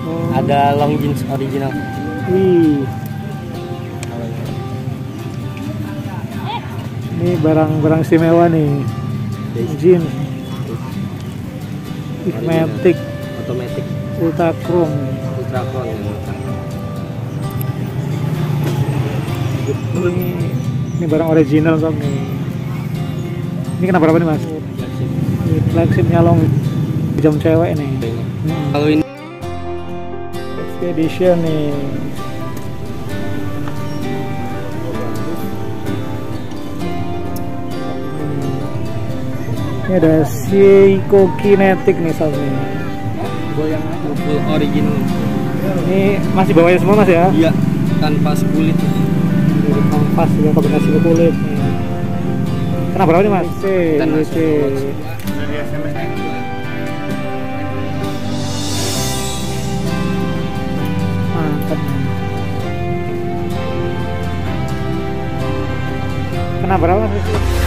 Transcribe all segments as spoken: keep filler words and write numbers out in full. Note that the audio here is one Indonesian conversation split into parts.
Oh. Ada long jeans original. Wih. Ini barang-barang istimewa nih. Jeans. Matic. Automatic. Ultra Chrome. Ultra Chrome. Ini, ini barang original sob nih. Ini kenapa berapa nih mas? Ini flagshipnya long jam cewek nih. Hmm. Kalau ini Expedition nih. Ini ada Seiko Kinetic nih sob nih. goyang aja. Full original. Ini masih bawahnya semua mas ya? Iya, tanpa kulit. Kanvas juga kombinasi ke kulit nih. Kenapa berapa nih mas? C, C. Mantap. Kenapa berapa mas?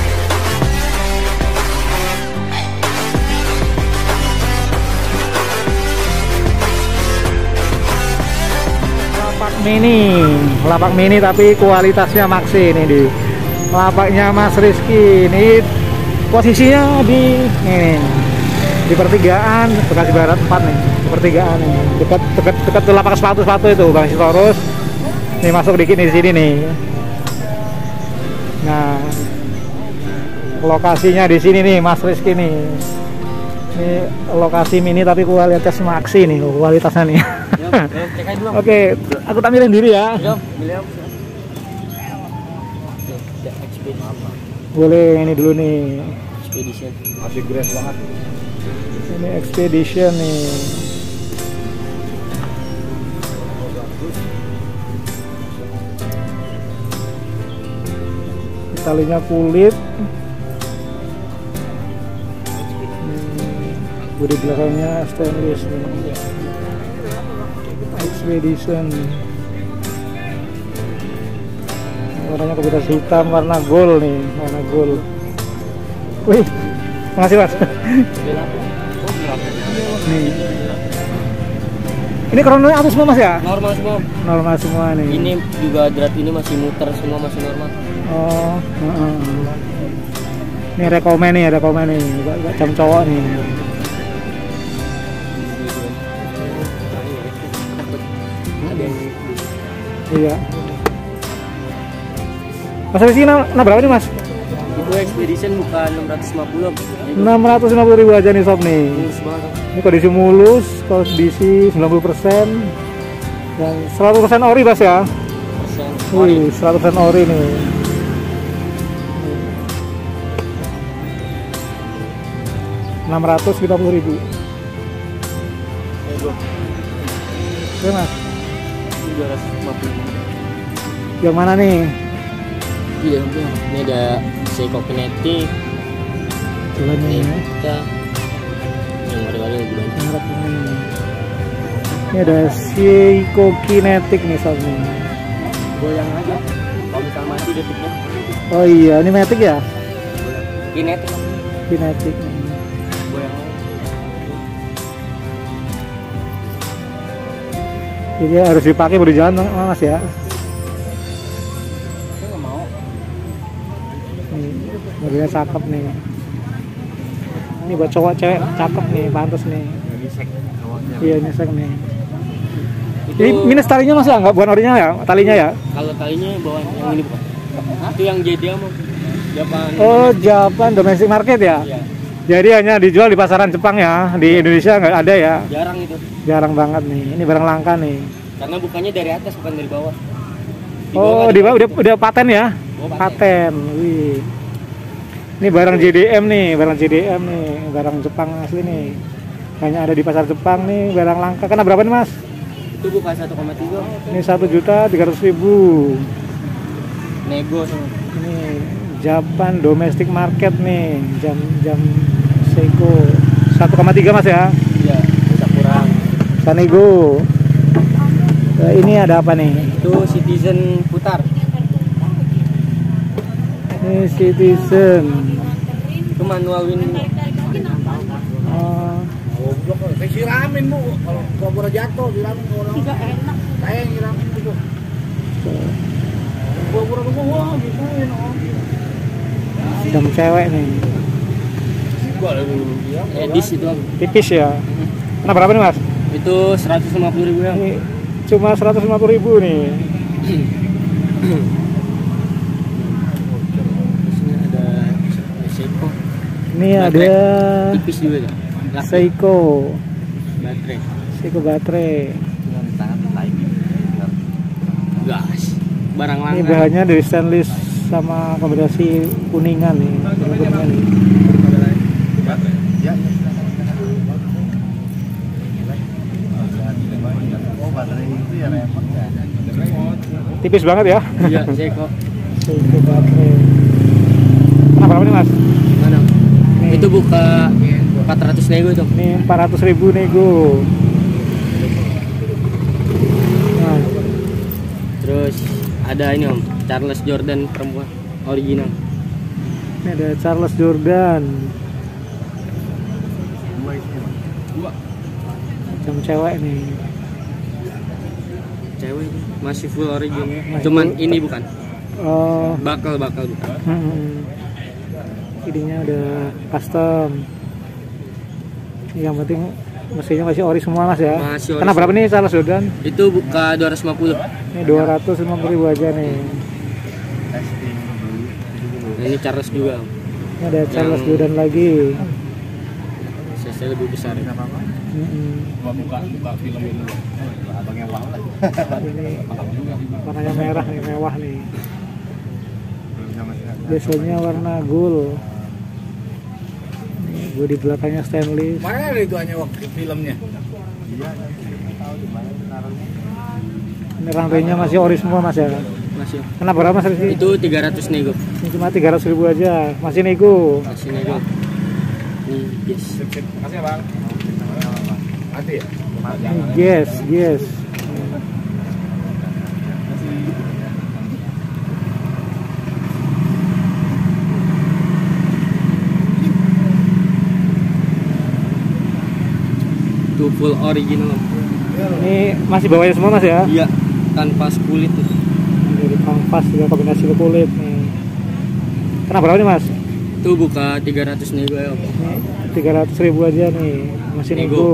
Lapak mini, lapak mini tapi kualitasnya maksi ini di lapaknya Mas Rizky. Ini posisinya di ini di pertigaan Bekasi Barat empat nih, pertigaan nih, dekat dekat dekat ke lapak sepatu sepatu itu Bang Sitorus. Nih masuk dikit nih di sini nih. Nah, lokasinya di sini nih Mas Rizky nih. Ini lokasi mini tapi kualitas maksi nih, kualitasnya nih. Oke, aku tampilin diri ya. Boleh ini dulu nih. Expedition. Masih grace banget. Ini Expedition nih. Talinya kulit. Bodi belakangnya stainless nih. Expedition. Warnanya kombinasi hitam warna gold nih, warna gold. Wih, makasih mas. Nih. Ini krononya apa semua mas ya? Normal semua. Normal semua nih. Ini juga drat ini masih muter semua, masih normal. Oh, uh -uh. Ini rekomen nih, rekomen nih, buat jam cowok nih. Iya. Mas Rizky, nah, nah berapa nih mas? Itu Expedition bukan enam ratus lima puluh. enam ratus lima puluh ribu aja nih sob nih. Mulus banget. Ini kondisi mulus, kondisi sembilan puluh persen dan seratus persen ori mas ya. Wih, seratus persen ori nih. enam ratus lima puluh ribu. Oke mas. dua ratus lima puluh. Yang mana nih? Iya, ini ada Seiko Kinetic. Coba nih. Kita yang kali-kali bulan. Ini ada Seiko Kinetic nih sob nih. Goyang aja. Kalau misal mati detiknya. Oh iya, ini Matic ya? Kinetic. Kinetic. Goyang aja. Jadi harus dipakai baru jalan mas ya. Saya nggak mau. Nih, mobilnya cakep nih. Ini buat cowok cewek cakep nih, pantas nih. Iya nyesek nih. Itu, Ini minus talinya mas ya? Nggak bukan original ya? Talinya ya? kalau talinya bawah yang ini bukan. Itu yang J D A mau. Japan. Oh Japan domestic market ya? Iya. Jadi hanya dijual di pasaran Jepang ya? Di Indonesia nggak ada ya? Jarang itu. Jarang banget nih. Ini barang langka nih. Karena bukannya dari atas bukan dari bawah. Di Oh nggak di bawah udah udah paten ya? Bawah Paten. Wih. Ini barang J D M nih, barang J D M nih, barang Jepang asli nih. Hanya ada di pasar Jepang nih, barang langka. Karena berapa nih mas? Itu bukan satu koma tiga. Ini satu juta tiga ratus ribu. Nego semua. Ini Japan domestic market nih, jam jam Seiko satu koma tiga mas ya? Iya, bisa kurang. Sanego. Nah, ini ada apa nih? Itu Citizen putar. Ini Citizen. Itu manual win. Oh, siramin bu, kalau pura-pura jatuh siramin orang. Tidak enak. Saya yang siramin itu. Pura-pura ke bawah gitu ya. Jam cewek nih. Edis itu. Tipis ya. Nah berapa nih mas? Itu seratus lima puluh ribu ya. Ini cuma seratus lima puluh ribu nih. Sini ada Seiko. Ini Baterai. ada Tipis juga ya. Seiko. Baterai. Seiko baterai. Gas. Barang Ini langka. bahannya dari stainless sama kombinasi kuningan nih. Kuningan nih. Tipis banget ya. Iya, Seiko. Seiko baterai. Nah, berapa nih mas? Mana? Nih. Itu buka empat ratus nego itu. Ini empat ratus ribu nego. Nah, Terus ada ini om, Charles Jordan perempuan original. ini ada Charles Jordan. Jam cewek nih. Cewek ini masih full original. Masih Cuman full. ini bukan. Oh, Bakal bakal bukan. hmm. Ininya udah custom. Yang penting mesinnya masih ori semua mas ya. Masih ori Karena berapa semua. nih Charles Jordan? Itu buka dua ratus lima puluh. Ini dua ratus lima puluh ribu aja nih. Nah, ini Charles juga. Om. Ini ada Charles Yang- Jordan lagi. Size lebih besar. Ya. Hmm. Buka buka film ini. Abang yang wow lah. Ini warnanya merah nih, mewah nih. Biasanya warna gold. Nih, gue di belakangnya stainless. Mana ada itu hanya waktu filmnya? Ini rantainya masih ori semua mas ya. Masih. Kenapa berapa mas Rizky? Itu tiga ratus nego. Ini cuma tiga ratus ribu aja. Masih nego. Masih nego. Nih, yes. Makasih ya bang. Mati ya? Ini yes, yes. Itu full original. Om. Ini masih bawahnya semua mas ya. Iya, tanpa kulit itu. Dari kanvas juga kombinasi ke kulit nih. Kenapa berapa nih mas? Itu buka tiga ratus nego ya. Om. Ini tiga ratus ribu aja nih. Masih Nego. nego.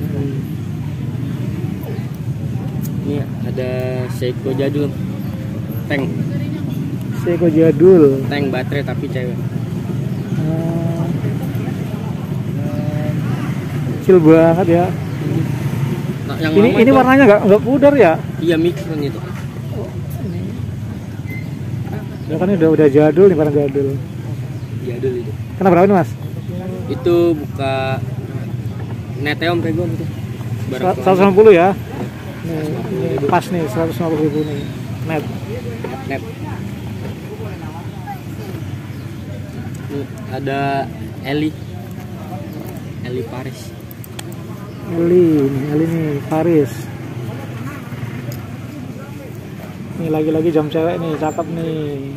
Ini ada Seiko jadul. Tank, Seiko jadul. tank baterai tapi cewek. Hmm. Kecil banget ya. Nah, yang Ini lama ini itu- warnanya nggak nggak pudar ya? Iya micron itu. Ya kan ini udah udah jadul nih, barang jadul. Jadul itu. Kenapa berapa nih mas? Itu buka neteom pegon itu. Barang seratus lima puluh ya? Nih, ini pas nih seratus lima puluh ribu nih. Net. net. Nih, ada Eli. Eli Paris. Eli, nih, Eli nih, Paris. Nih lagi-lagi jam cewek nih, cakep nih.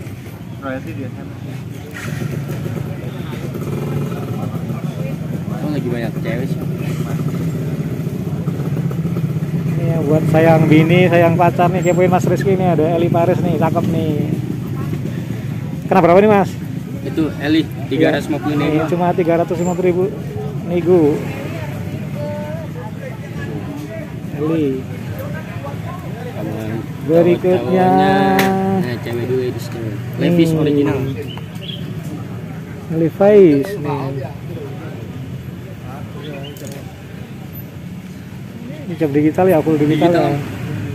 Oh, lagi banyak cewek sih. Ini yang buat sayang bini, sayang pacar nih, kepoin Mas Rizky nih, ada Eli Paris nih, cakep nih. Kenapa berapa nih mas? Itu Eli tiga ratus lima puluh Nih, nego. cuma tiga ratus lima puluh ribu nego. Eli. Berikutnya. Nah, cewek dulu itu cewek. Levi's Hmm. original. Levi's nih. Ini jam digital ya, full digital, Digital. ya.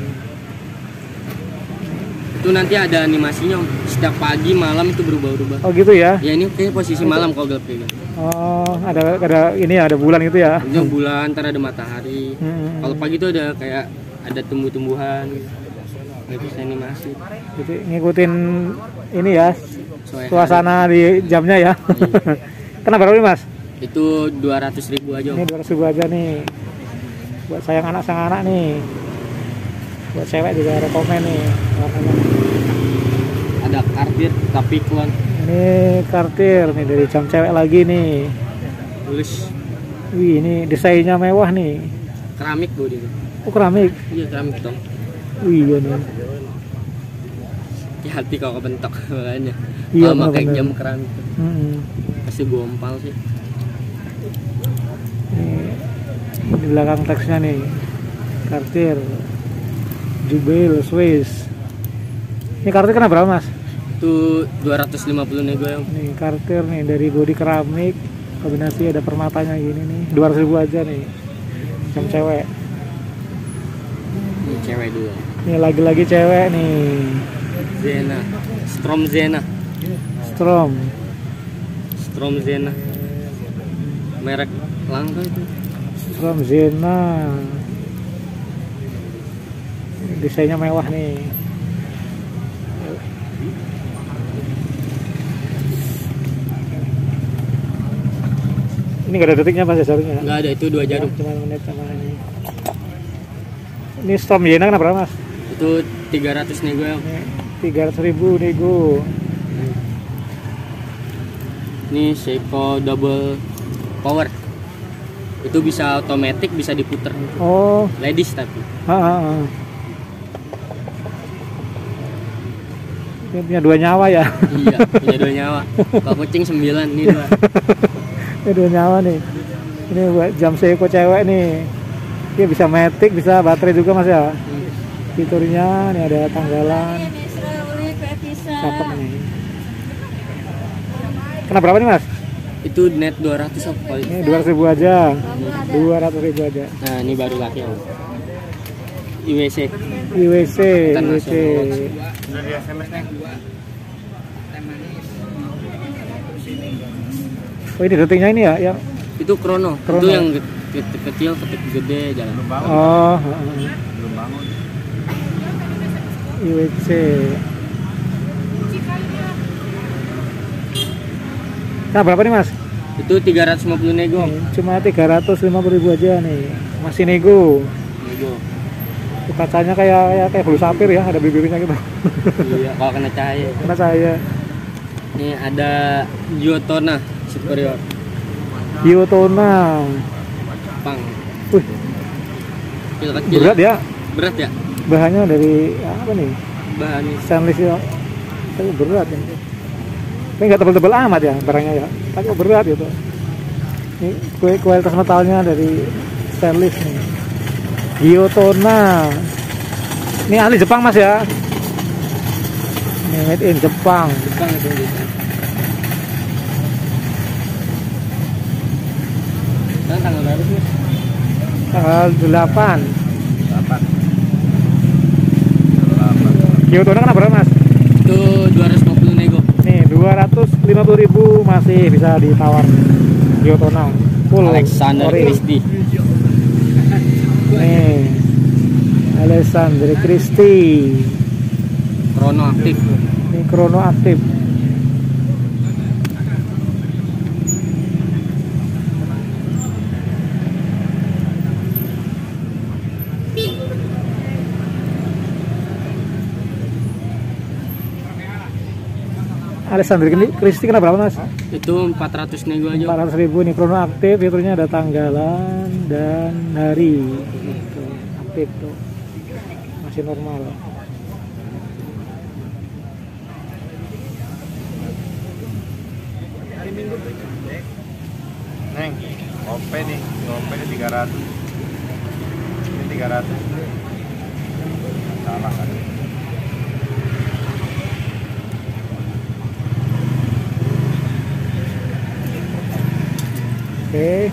Itu nanti ada animasinya Om. Setiap pagi malam itu berubah-ubah. Oh gitu ya? Ya ini kayak posisi malam kalau gelap kayak gitu. Oh, ada ada ini ya, ada bulan gitu ya? Itu bulan, ntar ada matahari. Hmm. Kalau pagi itu ada kayak ada tumbuh-tumbuhan. Itu animasi. Jadi ngikutin ini ya, Soalnya suasana di jamnya ya. Kenapa berapa nih mas? itu dua ratus ribu aja Ini Om. dua ratus ribu aja nih. Buat sayang anak sang anak nih. Buat cewek juga ada komen nih warnanya. Ada Cartier tapi klon Ini Cartier nih dari jam cewek lagi nih. tulis Wih, ini desainnya mewah nih. Keramik gue dia. Oh, keramik. Iya keramik dong. Wih, iya nih. Hati kalau kebentok makanya. Iya, Kalau pakai bener. jam keramik tuh. Mm-mm. Pasti gompal sih. Nih, di belakang teksnya nih. Cartier, Jubil, Swiss. Ini Cartier kena berapa mas? Itu dua ratus lima puluh nego yang. Nih Cartier nih dari bodi keramik, kombinasi ada permatanya gini nih, dua ratus ribu aja nih. Jam cewek. Ini cewek dulu. Ini lagi-lagi cewek nih. Zena, Strom Zena, Strom. Strom Zena. Merek langka itu. Strom Zena. Ini desainnya mewah nih. Ini gak ada detiknya pas jajarnya. Enggak ada, itu dua jarum. Cuma menit sama ini. Ini Strom Zena kenapa berapa mas? Itu tiga ratus nego yang. Tiga ratus ribu nego. Ini Seiko double power. Itu bisa otomatis, bisa diputer. Oh, Ladies tapi. ah, ah, ah. Ini punya dua nyawa ya? Iya, punya dua nyawa. Kalau kucing sembilan, ini dua. Ini dua nyawa nih. Ini buat jam Seiko cewek nih. Dia bisa matic, bisa baterai juga mas ya. Fiturnya nih ada tanggalan. Cakep nih. Kena berapa nih mas? Itu net dua ratus apa kali? Ini dua ratus ribu aja. Dua ratus ribu aja. Nah, ini baru laki ya. I W C. I W C, I W C. Udah di S M S nih. Oh ini detiknya ini ya? Yang Itu krono. Krono. Itu yang ketik kecil, ketik gede jalan. oh, Belum bangun. I W C. Nah berapa nih mas? Itu tiga ratus lima puluh nego. Nih, cuma tiga ratus lima puluh ribu aja nih. Masih nego. Nego. Itu kacanya kayak kayak, kayak bulu sapir ya, ada bibirnya gitu. Iya, kalau kena cahaya. Karena saya Ini ada Giotona Superior. Giotona. Jepang. Wih, Kecil-kecil. berat ya. Berat ya? Bahannya dari apa nih? Bahan Stainless ya. Tapi berat ya. Tapi nggak tebel-tebel amat ya barangnya ya. Tapi berat gitu. Ini kue- kualitas metalnya dari stainless nih. Giotona. Ini ahli Jepang mas ya. Ini made in Jepang. Jepang itu gitu. Sekarang tanggal berapa sih? Mas? Tanggal delapan. Delapan. Giotona kenapa berapa mas? Itu dua ratus lima puluh nego. Nih dua ratus lima puluh ribu masih bisa ditawar. Giotona full Alexander ori. Christie. Nih Alexander Christie. Krono aktif. Ini krono aktif. Alexander Christie kena berapa mas? Itu empat ratus nego aja. empat ratus ribu nih krono aktif, fiturnya ada tanggalan dan hari. Tuh, aktif tuh. Masih normal. Neng, kope nih, kope nih tiga ratus. Ini tiga ratus. Salah kan? Oke.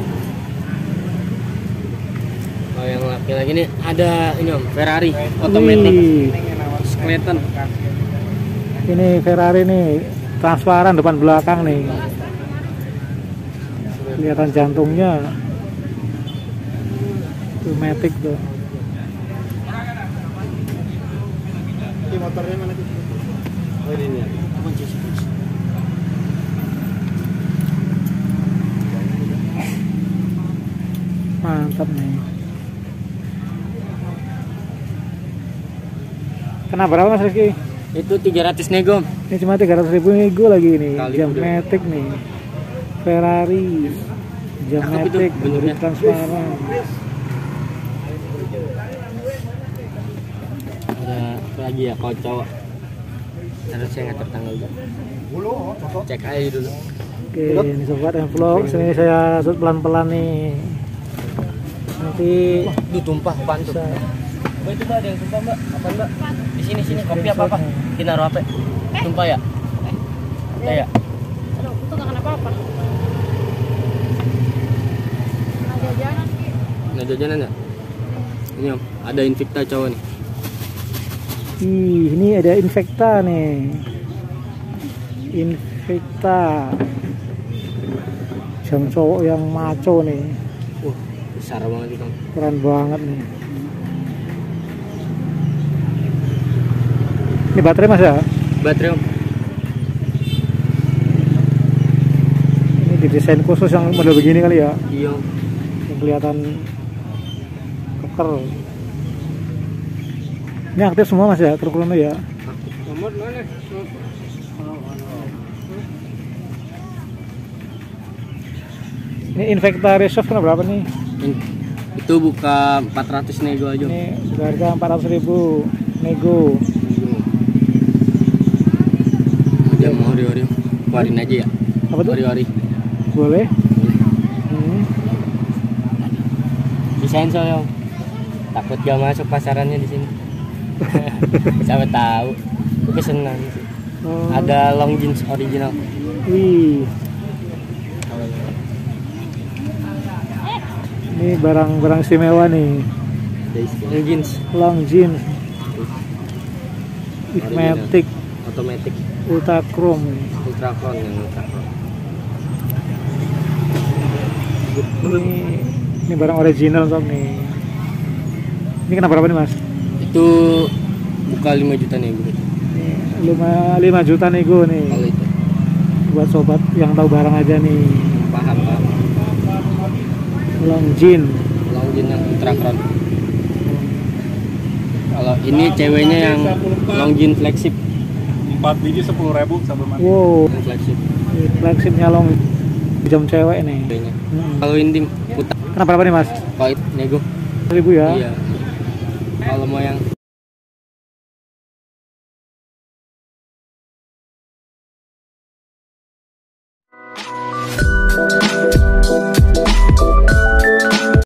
Oh yang laki lagi nih ada ini om Ferrari otomatis Wih, skeleton. ini Ferrari nih transparan depan belakang nih. Kelihatan jantungnya. Tuh matic tuh. Ini motornya mana sih? Oh ini. Mantap nih. Kenapa berapa mas Rizky? Itu tiga ratus nego. Ini cuma tiga ratus ribu nego lagi nih. Kali Jam udah. matic nih. Ferrari jam Cakep itu metik, bentuknya. transparan. Ada apa lagi ya kalau cowok? Harus saya ngatur tanggal dulu. Cek aja dulu. Oke, ini sobat yang vlog. Sini saya shoot pelan-pelan nih. Nanti Duh, tumpah apaan tuh? bisa. Mbak itu mbak ada yang tumpah mbak? Apa mbak? Di sini sini kopi apa apa? Kita naruh apa? Tumpah ya? Ya ya. Aduh, itu gak kenapa apa. Nah, jajanan Ki. Nah jajanan ya? Ini om, ada Invicta cowok nih. Ih, ini ada Invicta nih. Invicta. Jam cowok yang maco nih. Wah, besar banget itu. Keren banget nih. Ini baterai mas ya? Baterai om. Ini didesain khusus yang model begini kali ya? Iya om. Yang kelihatan keker. Ini aktif semua mas ya? Kurikulumnya ya? Nomor mana? Ini Invicta Reserve kena berapa nih? In- Itu buka empat ratus nego aja. Ini sudah harga empat ratus ribu nego. Dia mau ori-ori. Keluarin aja ya. Apa tuh? Ori-ori. Boleh. Hmm. Desain soalnya om. Takut gak masuk pasarannya di sini. Siapa tahu. Tapi senang sih. Oh. Ada long jeans original. Wih. Ini barang-barang istimewa nih. Long jeans. Long jeans. Original. Matic Automatic. Ultra Chrome nih. Ultra Crown yang Ultra Crown. Ini ini barang original sob nih. Ini kenapa berapa nih mas? Itu buka lima juta nih bro. Ini lima juta nego nih. Kalau itu Buat sobat yang tahu barang aja nih. paham paham. Long jean. Long jeans yang Ultra Crown. Kalau ini ceweknya yang long jean flagship. Empat biji sepuluh ribu sampai mati. Wow. Yang flagship. Ini flagshipnya long jam cewek nih. Ceweknya. Hmm. Kalau intim putar. Kenapa berapa nih mas? Kalau itu nego. Ribu ya? Iya. Kalau mau yang